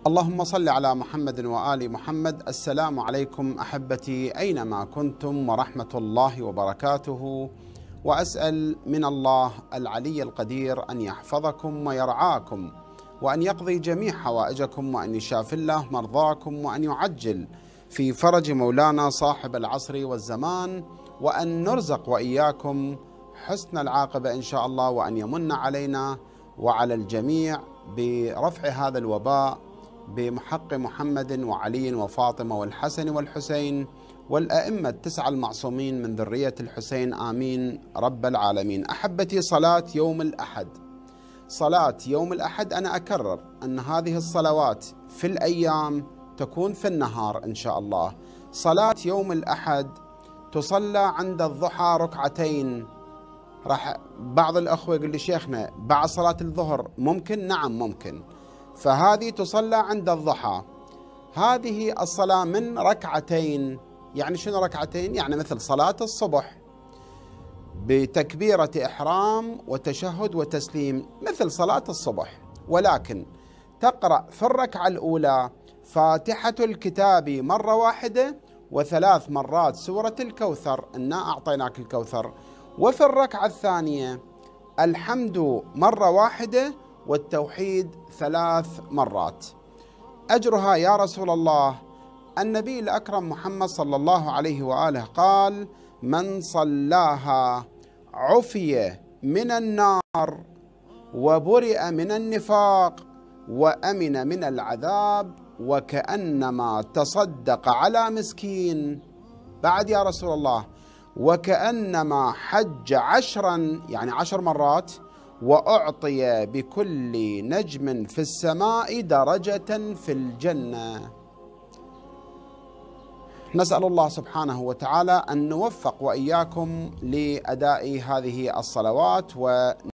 اللهم صل على محمد وآل محمد. السلام عليكم أحبتي أينما كنتم ورحمة الله وبركاته، وأسأل من الله العلي القدير أن يحفظكم ويرعاكم، وأن يقضي جميع حوائجكم، وأن يشافي الله مرضاكم، وأن يعجل في فرج مولانا صاحب العصر والزمان، وأن نرزق وإياكم حسن العاقبة إن شاء الله، وأن يمن علينا وعلى الجميع برفع هذا الوباء بحق محمد وعلي وفاطمة والحسن والحسين والأئمة التسعة المعصومين من ذرية الحسين، آمين رب العالمين. أحبتي، صلاة يوم الأحد، صلاة يوم الأحد، أنا أكرر أن هذه الصلوات في الأيام تكون في النهار إن شاء الله. صلاة يوم الأحد تصلى عند الضحى ركعتين. راح بعض الأخوة يقول لي شيخنا بعد صلاة الظهر ممكن؟ نعم ممكن. فهذه تصلى عند الضحى. هذه الصلاة من ركعتين. يعني شنو ركعتين؟ يعني مثل صلاة الصبح بتكبيرة إحرام وتشهد وتسليم، مثل صلاة الصبح، ولكن تقرأ في الركعة الأولى فاتحة الكتاب مرة واحدة، وثلاث مرات سورة الكوثر، إنا أعطيناك الكوثر. وفي الركعة الثانية الحمد مرة واحدة، والتوحيد ثلاث مرات. أجرها يا رسول الله، النبي الأكرم محمد صلى الله عليه وآله قال: من صلاها عفي من النار وبرئ من النفاق وأمن من العذاب وكأنما تصدق على مسكين. بعد يا رسول الله، وكأنما حج عشرا، يعني 10 مرات، وأعطي بكل نجم في السماء درجة في الجنة. نسأل الله سبحانه وتعالى أن نوفق وإياكم لأداء هذه الصلوات